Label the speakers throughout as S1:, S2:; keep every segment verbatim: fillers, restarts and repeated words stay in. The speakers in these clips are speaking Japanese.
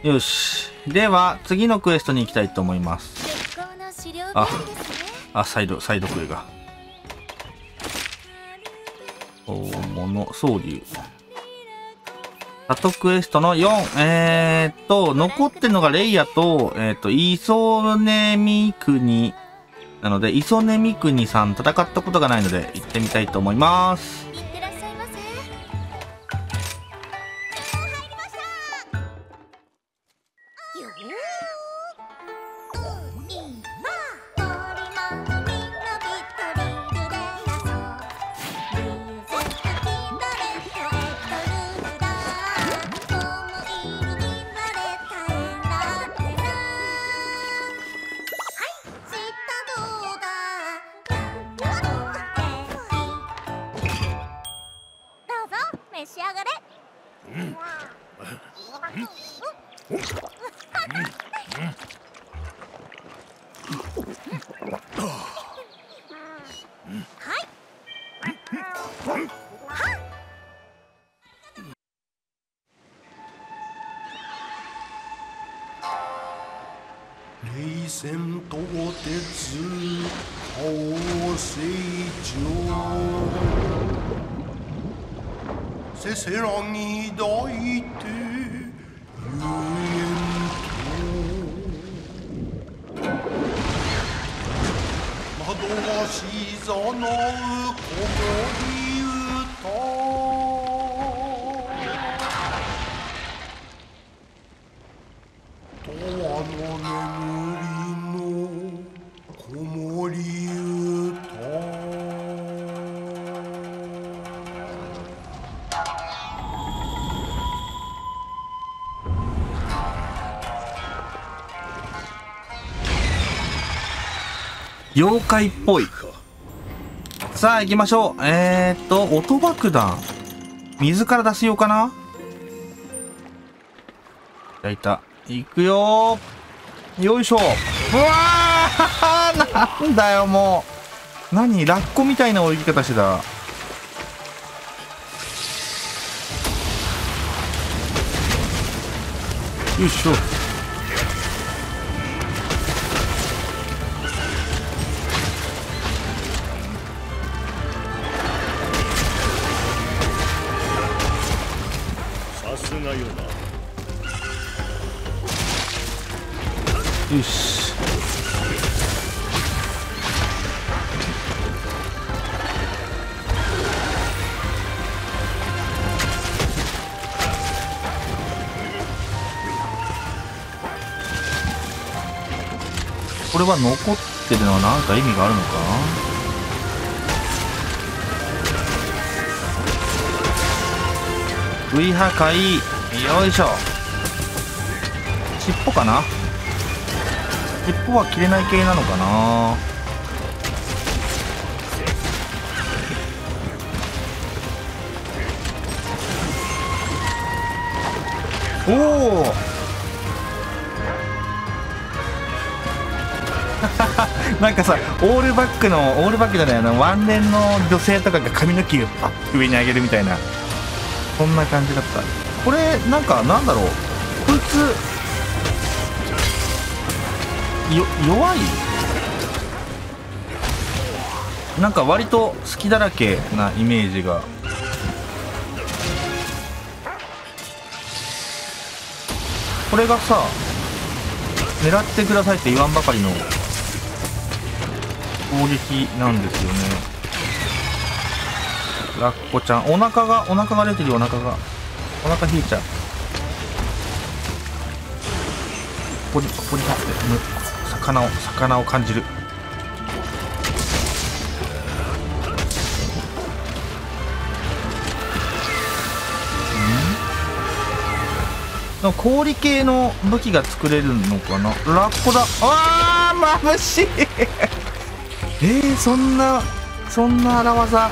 S1: よし。では、次のクエストに行きたいと思います。あ、あ、サイド、サイドクエが。大物、総流。里クエストのよん。えーっと、残ってるのがレイヤと、えーっと、イソネミクニ。なので、イソネミクニさん戦ったことがないので、行ってみたいと思います。
S2: 召し上がれ。
S3: 冷戦と鉄青成長せせらぎ抱いてゆえんと惑わしざなう子守歌とわの眠りの子守歌
S1: 妖怪っぽい。さあ行きましょう。えーっと、音爆弾。水から出すようかな。いたいた。行くよー。よいしょ。うわーなんだよもう。何ラッコみたいな泳ぎ方してた。よいしょ。
S4: さすがよな。
S1: よし。これは残ってるのは何か意味があるのか。V 破壊。よいしょ。尻尾かな。尻尾は切れない系なのかな。おおなんかさ、オールバックのオールバックじゃないの、ワンレンの女性とかが髪の毛をパッ上に上げるみたいな、そんな感じだった。これなんかなんだろう、こいつよ弱い、なんか割と隙だらけなイメージが。これがさ、狙ってくださいって言わんばかりの攻撃なんですよね。ラッコちゃん、お腹がお腹が出てるよ。お腹がお腹引いちゃう。ここにここに立って魚を魚を感じる。ん氷系の武器が作れるのかな。ラッコだ。あー眩しいえー、そんなそんな荒技。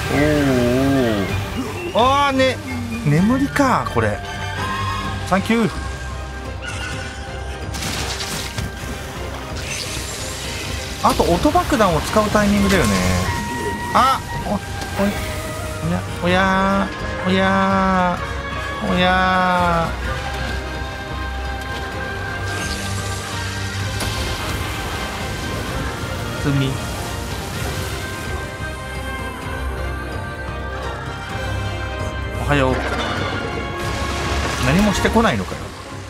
S1: おおああね眠りかこれ。サンキュー。あと音爆弾を使うタイミングだよね。あおおやおやおやおや積みおはよう。何もしてこないのかよ。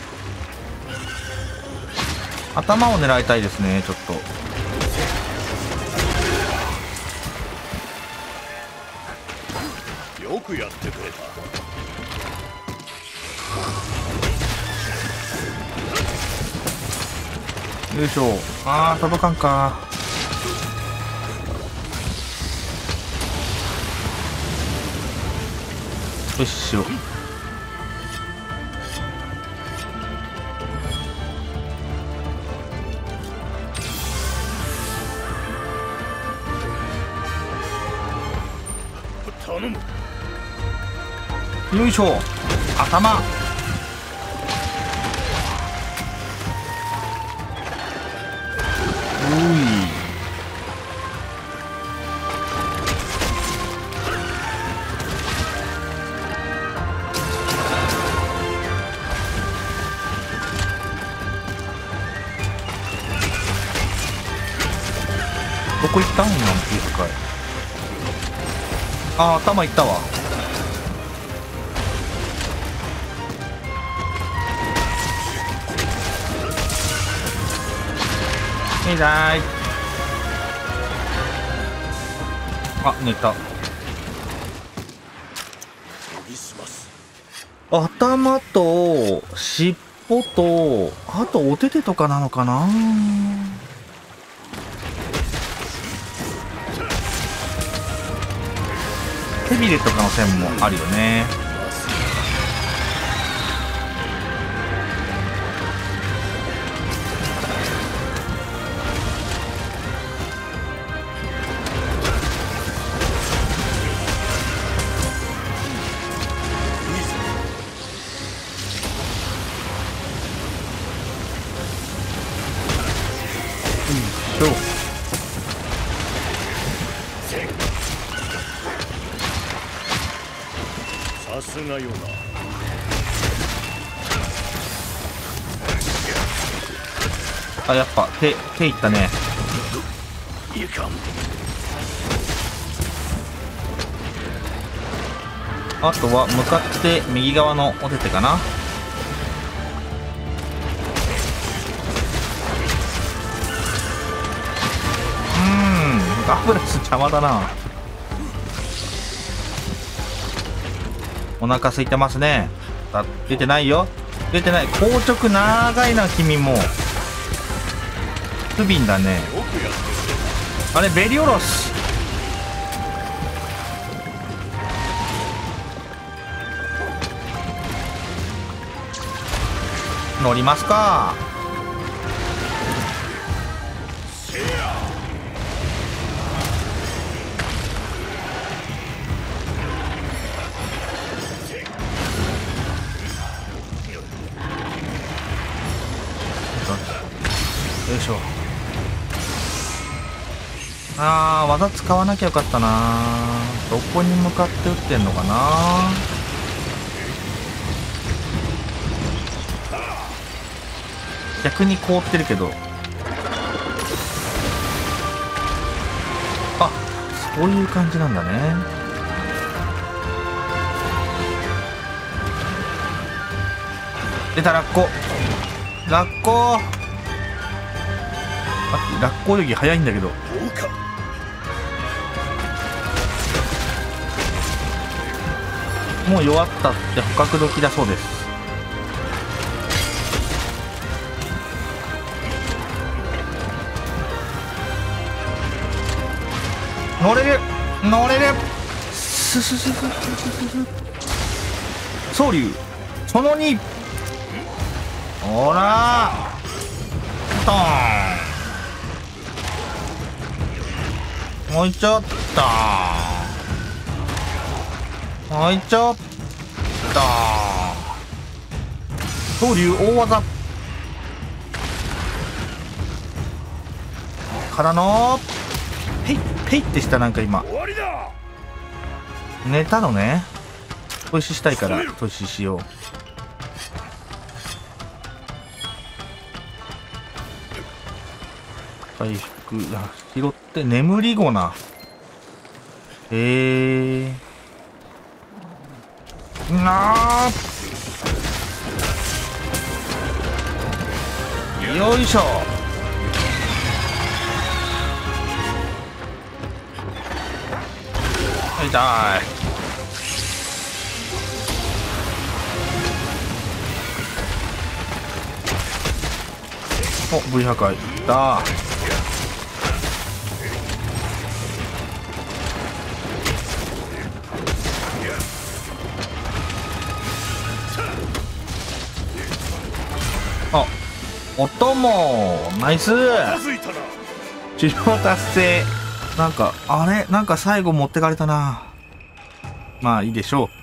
S1: 頭を狙いたいですね。ちょっと
S4: よくやってくれた。
S1: よいしょ。あー届かんか。よいしょ。
S4: 頼む。
S1: よいしょ。頭。おい。どこ行ったんなんていうかい。あー頭いったわ。痛い。あ寝た。頭と尻尾とあとお手手とかなのかな。背びれとかの線もあるよね。
S4: さすがよな。
S1: あやっぱ手手いったね。
S4: いかん。
S1: あとは向かって右側のお手手かな。ガブラス邪魔だな。お腹空いてますね。あ出てないよ。出てない。硬直長いな君も。不憫だね。あれベリオロス。乗りますか。よいしょ。あー技使わなきゃよかったな。どこに向かって撃ってんのかな。逆に凍ってるけど。あそういう感じなんだね。出たラッコ。ラッコラッコ泳ぎ早いんだけど。もう弱ったって捕獲時だそうです。乗れる乗れるススススススス総流そのにほらドーンもういっちゃった。 はいちょっと東流大技からのペイペイってしたなんか今
S4: 終わりだ。
S1: 寝たのね。砥石したいから砥石しよう。回復あ拾って眠り粉な。へえなあよいしょ。痛い。お V 破壊いったあお供ナイス
S4: まずいたな。
S1: 治療達成。なんかあれなんか最後持ってかれたな。まあいいでしょう。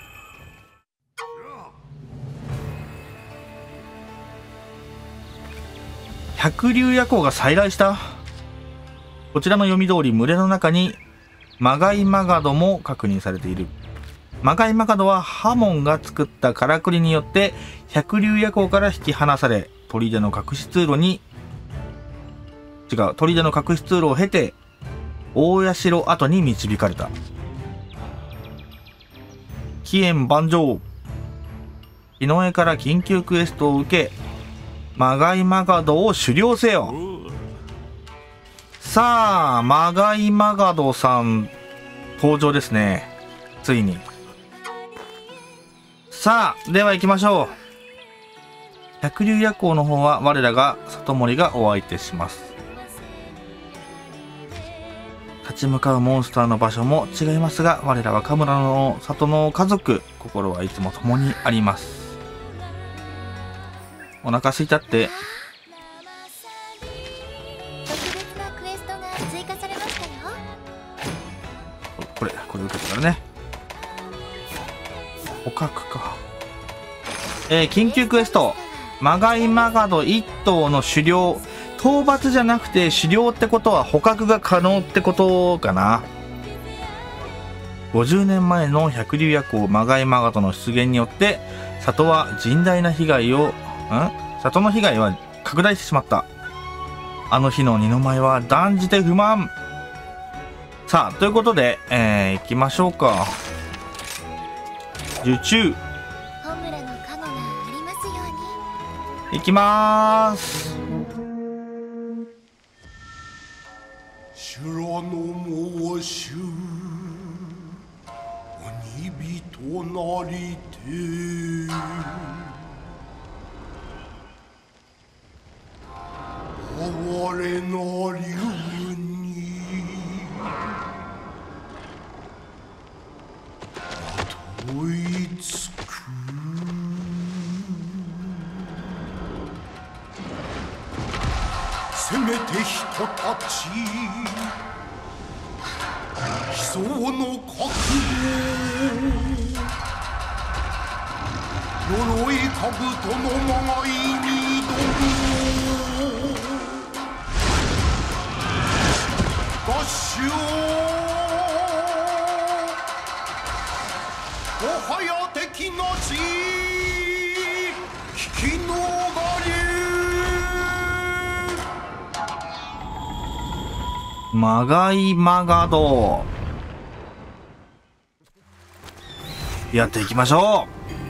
S1: 百竜夜行が再来した。こちらの読み通り群れの中にマガイマガドも確認されている。マガイマガドはハモンが作ったからくりによって百竜夜行から引き離され、砦の隠し通路に違う砦の隠し通路を経て大社跡に導かれた。起源万丈。日の絵から緊急クエストを受けマガイマガドを狩猟せよ。さあマガイマガドさん登場ですね。ついに。さあでは行きましょう。百竜夜行の方は我らが里森がお相手します。立ち向かうモンスターの場所も違いますが、我らは神村の里の家族、心はいつも共にあります。お腹すいたって。
S2: 特別なクエストが追加されましたよ。
S1: これこれ受けたからね。捕獲か。えー、緊急クエストマガイマガド一頭の狩猟。討伐じゃなくて狩猟ってことは捕獲が可能ってことかな。ごじゅうねんまえの百竜夜行マガイマガドの出現によって里は甚大な被害をん里の被害は拡大してしまった。あの日の二の舞は断じて不満。さあということで、えー、行きましょうか。受注
S2: 本村の加護がありますように。
S1: 行きまーす。
S3: 修羅の申し鬼人なりて哀れな竜に問いつく。せめて人たち悲壮の覚悟。鎧兜のまがいに挑む合衆。もはや敵なし引き逃れ。
S1: マガイマガドやっていきましょ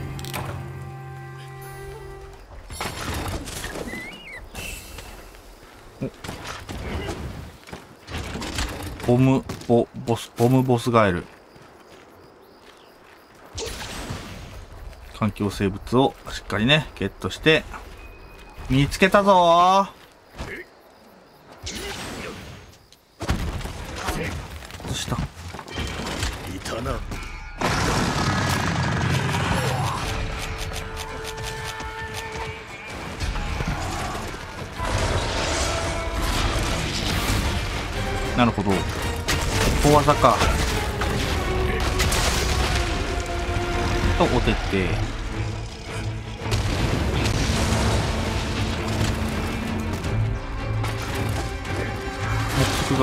S1: う。ボムボボスボムボスガエル。環境生物をしっかりねゲットして見つけたぞー。どうした？
S4: いたな。
S1: なるほど。小技か。 とおてて。目測が。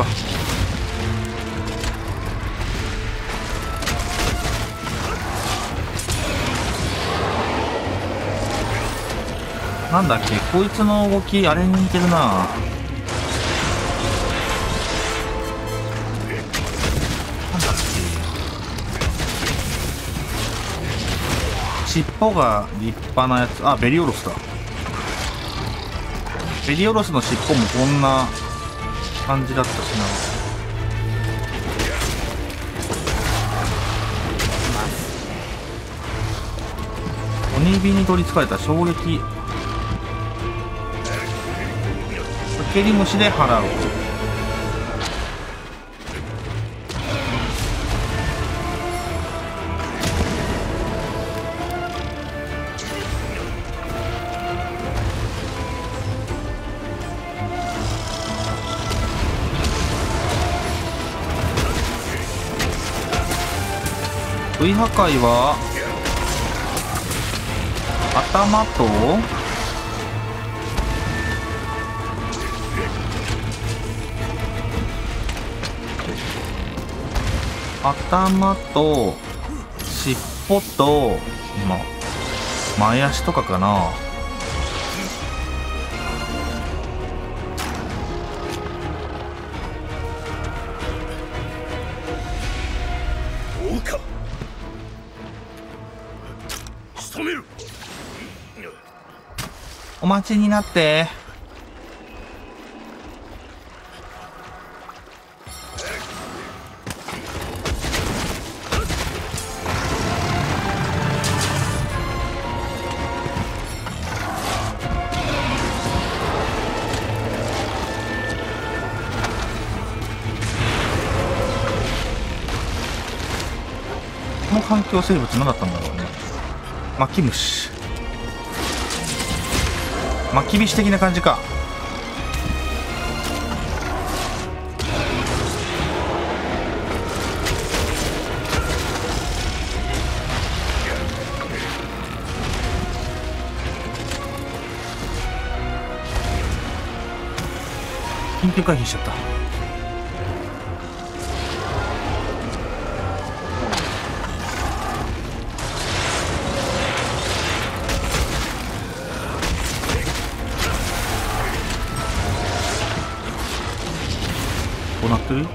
S1: なんだっけ、こいつの動きあれに似てるな。尻尾が立派なやつ。あ、ベリオロスだ。ベリオロスの尻尾もこんな感じだったしな。鬼火に取りつかれた衝撃。蹴り虫で払う。V 破壊は頭と頭と尻尾と、ま、前足とかかな。
S4: どうか仕留める。
S1: お待ちになって。この環境生物何だったんだろうね。巻き虫、巻き菱的な感じか。緊急回避しちゃった。どうなってる？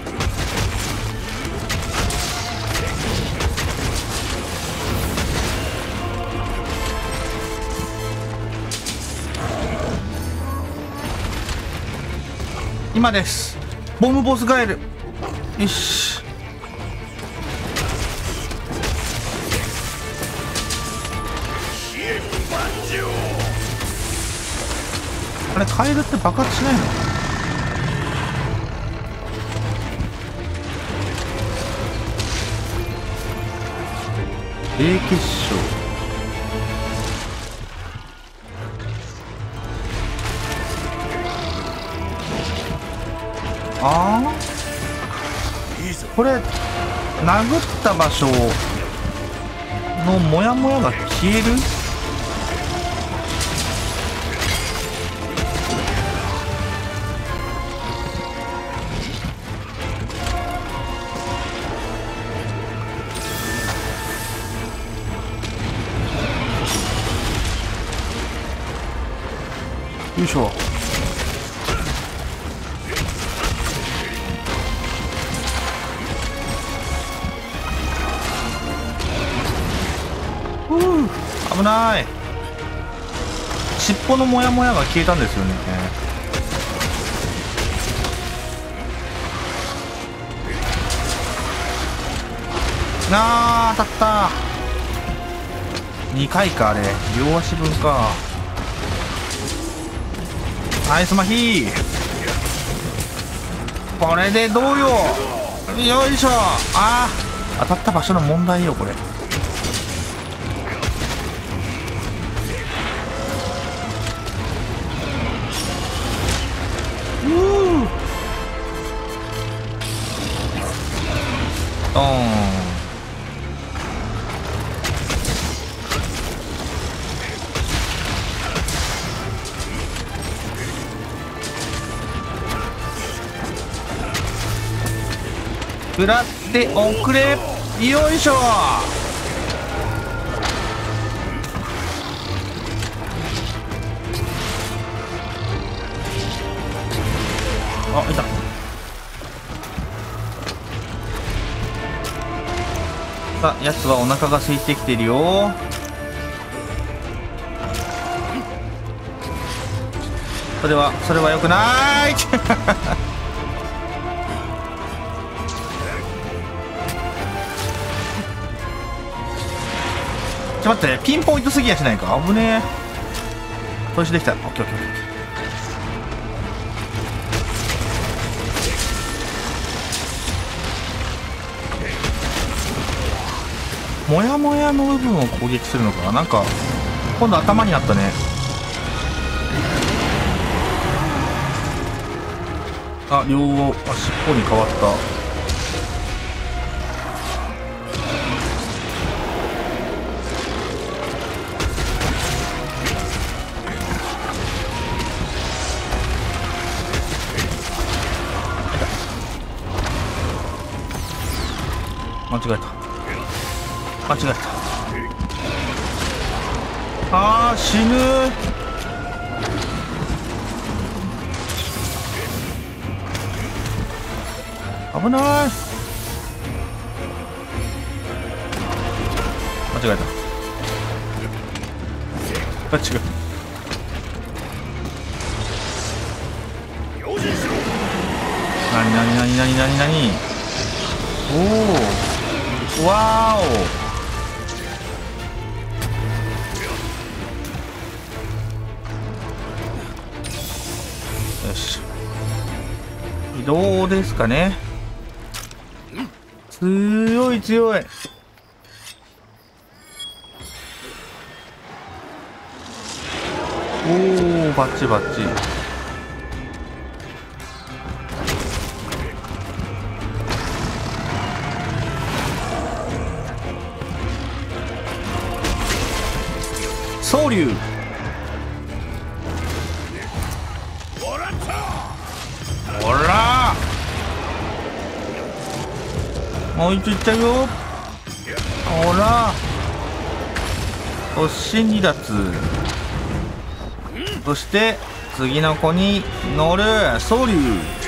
S1: 今です。ボムボスガエル。よし。あれカエルって爆発しないの？霊結晶。ああ、これ殴った場所のモヤモヤが消える？よいしょ。ふう、危ない。尻尾のモヤモヤが消えたんですよね。なあ、当たった。にかいか、あれ両足分か。ナイスマヒー。これでどうよ。よいしょ。ああ、当たった場所の問題よこれ。うードーン。 食らっておくれ。よいしょ。あ、いた。さあ、やつはお腹が空いてきてるよ。それはそれはよくない。ちょっと待って、ピンポイントすぎやしないか。危ねえ。投資できた。オッケーオッケーオッケー。もやもやの部分を攻撃するのか。なんか今度頭になったね。あ、両を、あ、尻尾に変わった。間違えた。間違えた。あー、死ぬ。危ない。間違えた。間違えた。なになになになになになに。おお、わーお。よし、移動ですかね。強い強い。おお、バッチバッチ。総流。ほらもう一丁いっちゃうよ。ほら突進離脱。そして次の子に乗る。総流。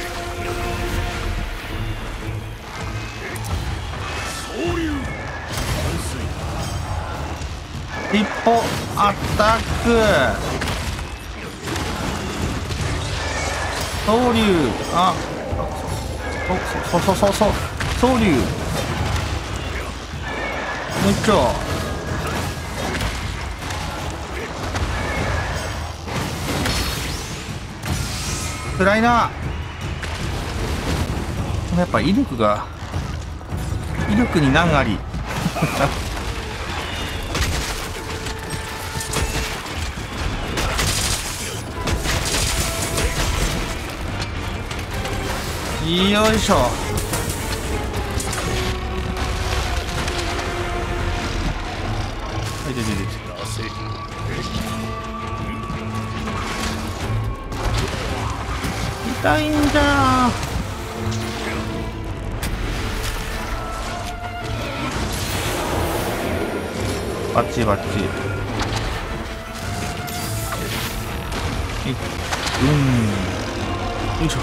S1: 一歩アタック。総流。あ、そそそそそ総流。もう一丁。辛いな。やっぱ威力が威力に難あり。よいしょ。はい、出て出て。痛いんじゃ。バッチバッチ。うん、よいしょ。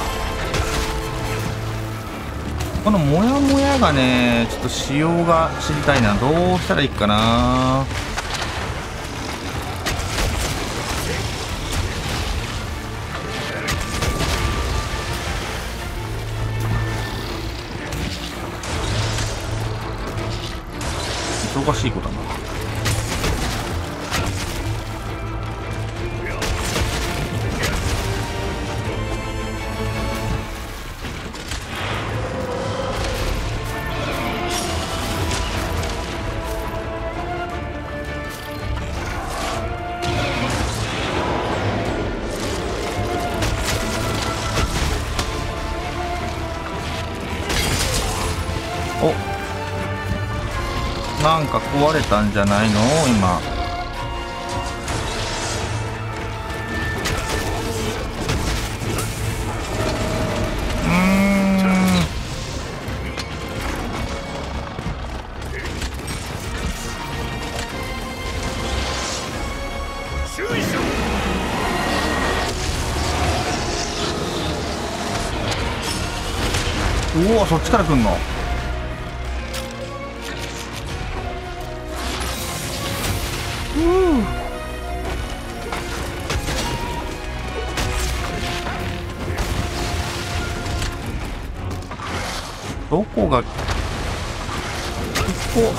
S1: このモヤモヤがね、ちょっと仕様が知りたいな。どうしたらいいかな。忙しい子だな。お、なんか壊れたんじゃないの今。うーん、 おお、そっちから来んの。うーどこがここ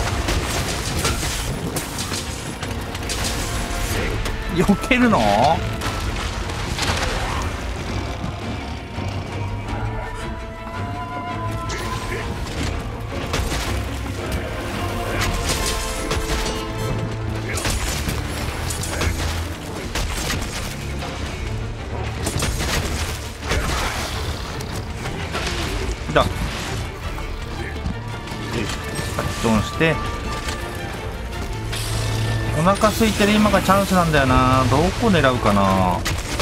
S1: 避けるの？だ。カットンして、お腹空いてる今がチャンスなんだよな。どこ狙うかな。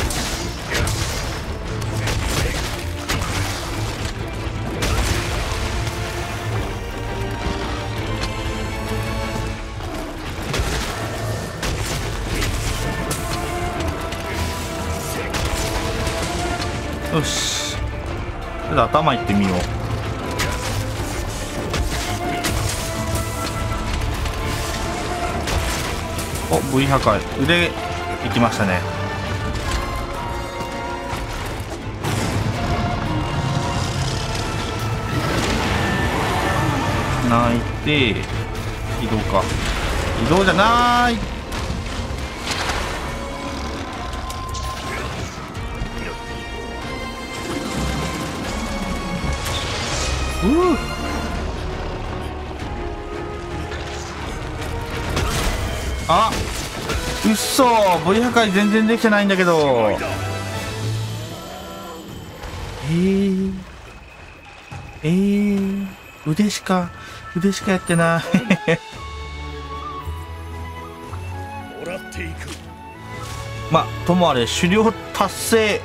S1: よし、ちょっと頭いってみよう。お、V 破壊腕いきましたね。泣いて移動か。移動じゃない。ううあ、うっそー、V 破壊全然できてないんだけど。えー、えー、腕しか腕しかやってない
S4: もらっていく。
S1: まあともあれ狩猟達成。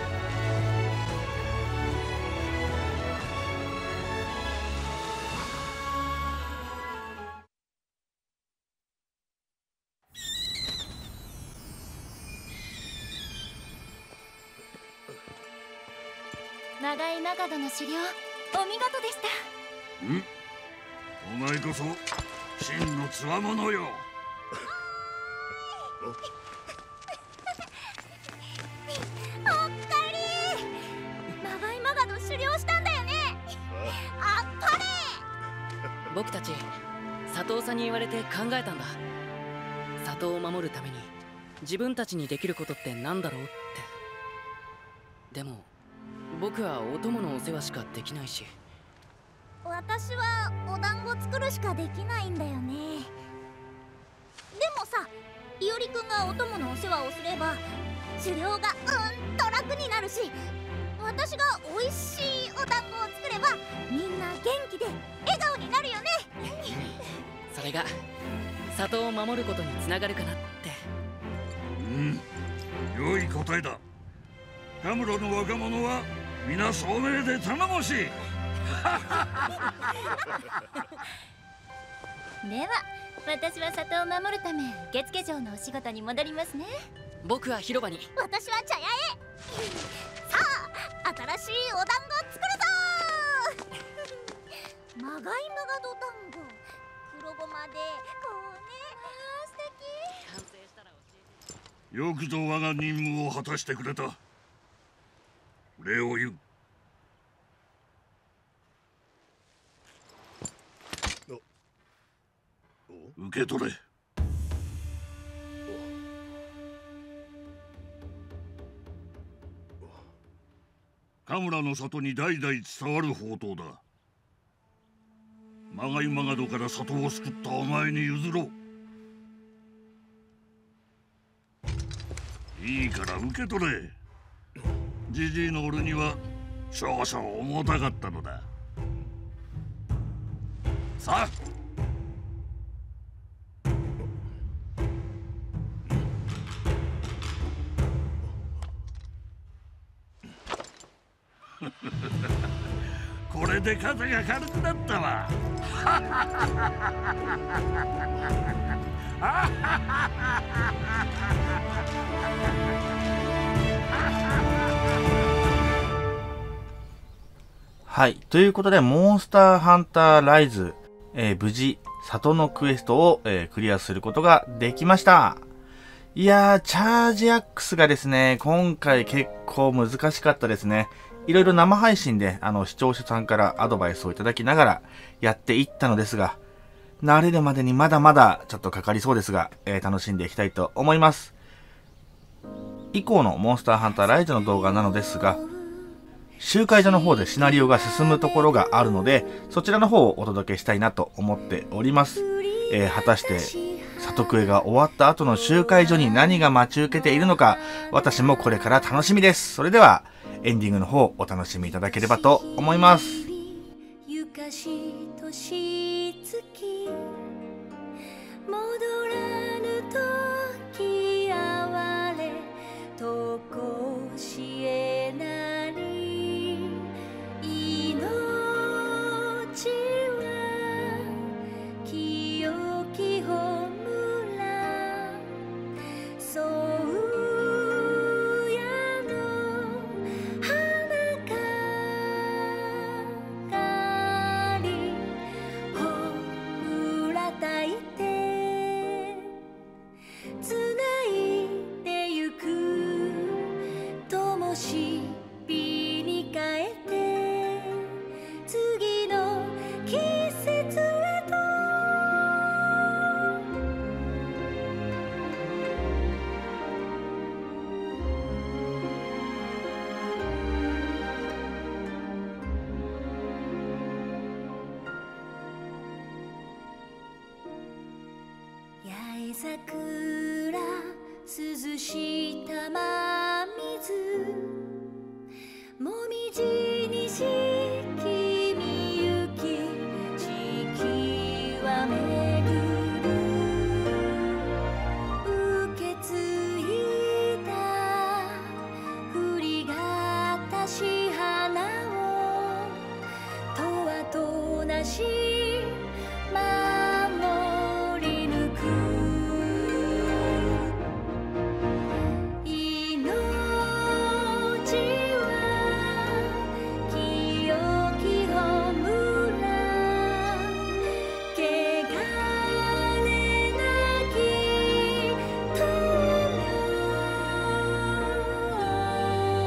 S2: 長井長門の狩猟、お見事でした。
S4: ん？お前こそ真のつわものよ。
S2: おっかえり。長井長門狩猟したんだよね。あっぱれ。
S5: 僕たち佐藤さんに言われて考えたんだ。里を守るために自分たちにできることってなんだろうって。でも僕はお供のお世話しかできないし。
S2: 私はお団子作るしかできないんだよね。でもさ、いおりくんがお供のお世話をすれば狩猟がうんと楽になるし、私がおいしいお団子を作ればみんな元気で笑顔になるよね
S5: それが里を守ることにつながるかなって。
S4: うん、良い答えだ。カムロの若者は皆聡明で頼もしい
S2: では私は里を守るため受付嬢のお仕事に戻りますね。
S5: 僕は広場に。
S2: 私は茶屋へ。さあ新しいお団子作るぞまがいまがど団子、黒ごまでこうね。あー素敵。
S5: 完成したら教えて。
S4: よくぞ我が任務を果たしてくれた。礼を言う。受け取れ。カムラの里に代々伝わる宝刀だ。まがいまがどから里を救ったお前に譲ろう。いいから受け取れ。ジジイの俺には少々重たかったのだ。さあこれで肩が軽くなったわ
S1: はい。ということで、モンスターハンターライズ、えー、無事、里のクエストを、えー、クリアすることができました。いやー、チャージアックスがですね、今回結構難しかったですね。いろいろ生配信で、あの、視聴者さんからアドバイスをいただきながらやっていったのですが、慣れるまでにまだまだちょっとかかりそうですが、えー、楽しんでいきたいと思います。以降のモンスターハンターライズの動画なのですが、集会所の方でシナリオが進むところがあるので、そちらの方をお届けしたいなと思っております。えー、果たして、里クエが終わった後の集会所に何が待ち受けているのか、私もこれから楽しみです。それでは、エンディングの方お楽しみいただければと思います。
S2: 戻らぬ時哀れとこしえなり命は清きほむらそうやの花かかりほむらたいてつないでゆくともしびに変えて次の季節へと八重桜涼した真水もみじにしきみゆき四季はめぐる受け継いだ振りがたし花をとはとなし守り抜く命は清きほむら汚れなき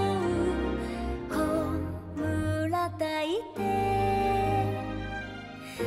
S2: 友ほむらたいて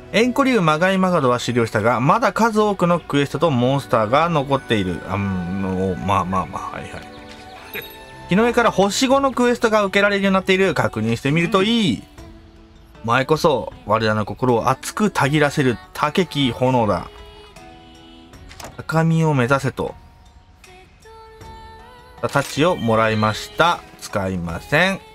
S1: エンコリウマガイマガドは終了したが、まだ数多くのクエストとモンスターが残っている。あの、まあまあまあ、はいはい。日の上から星ごのクエストが受けられるようになっている。確認してみるといい。前こそ、我らの心を熱くたぎらせる高き炎だ。高みを目指せと。タッチをもらいました。使いません。